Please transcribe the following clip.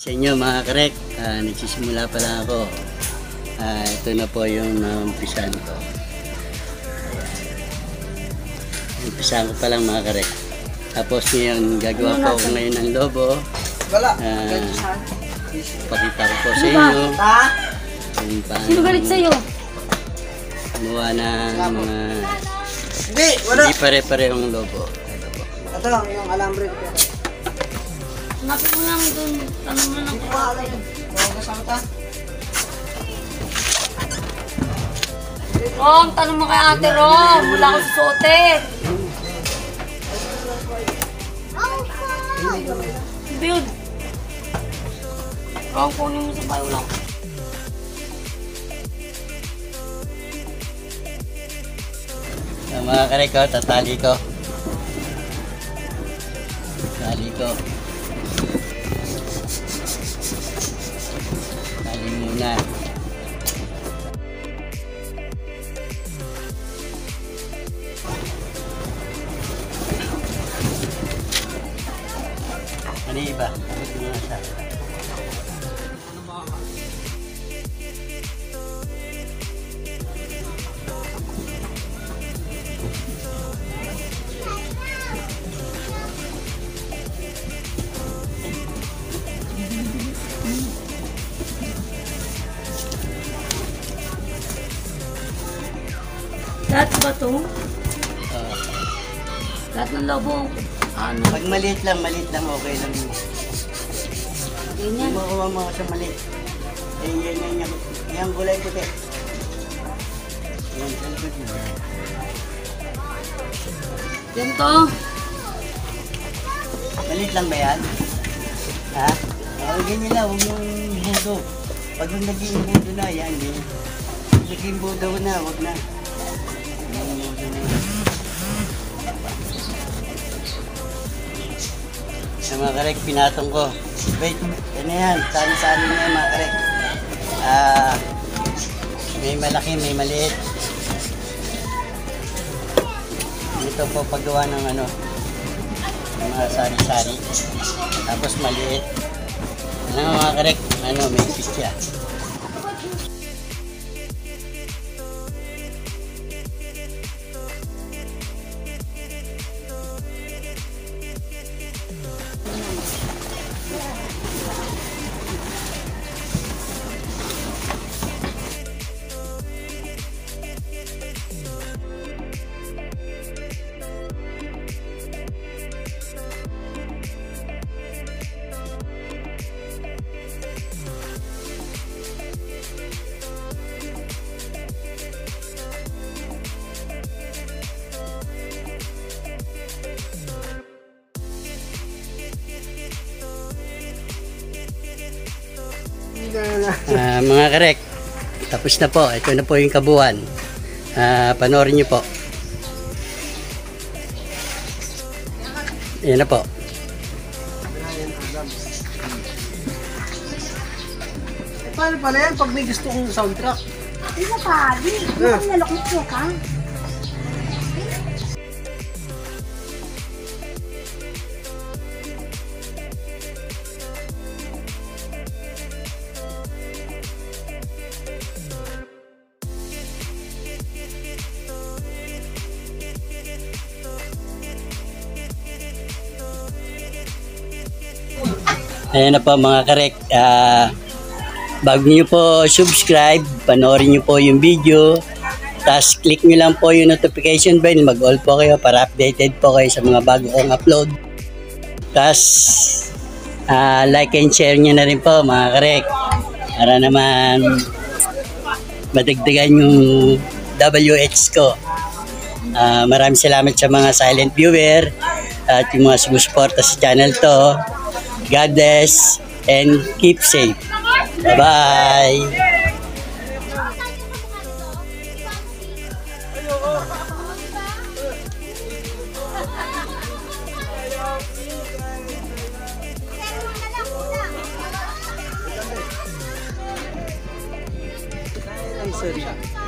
Sa inyo mga karek, nagsisimula pa lang ako. Ito na po yung umpisahan ko. Umpisahan ko pa lang mga karek. Tapos ngayon gagawa po ako ngayon ng lobo. Pakita ko po sa inyo. Sino galit sa'yo? Gumawa ng mga hindi pare-parehong lobo. Ito, yung alambre ko. Hanapin mo lang dun. Tanong mo lang kung ako yun. Rom, tanong mo kay Ate Rom. Wala ko susuotin. Hindi yun. Rom, kunin mo sa bayo lang. Mga karek ko, tatali ko. Tali ko. Tali muna. Ano iba? Ito muna siya. Lahat ba ito? Lahat ng lobo. Ano? Pag maliit lang, okay lang. Ganyan. Makuha mo sa maliit. Yan gulay puti. Yan, salpot mo. Yan to. Maliit lang ba yan? Ha? Ganyan lang, huwag mong budo. Pag naging budo na, yan eh. Naging budo na, huwag na. Sa mga karek, pinatong ko. Wait, yan na yan. Saan-saan na yan mga karek. May malaki, may maliit. Ito po paggawa ng ano, ng mga sari-sari. Tapos maliit. Ano mga karek, ano, may pisya. Mga karek, tapos na po. Ito na po yung kabuuan. Panoorin niyo po. Yan na po. Paano pala yan pag may gusto kong soundtrack? Hindi na pagi. Hindi ka nalokot siya ka. Ayan na po mga karek. Bago nyo po subscribe, panoorin nyo po yung video. Tapos click nyo lang po yung notification bell. Mag-all po kayo para updated po kayo sa mga bago kong upload. Tapos like and share nyo na rin po mga karek. Para naman madagdagan yung WH ko. Maraming salamat sa mga silent viewer at yung mga sumusuporta sa channel to. God bless and keep safe. Bye-bye. Sorry.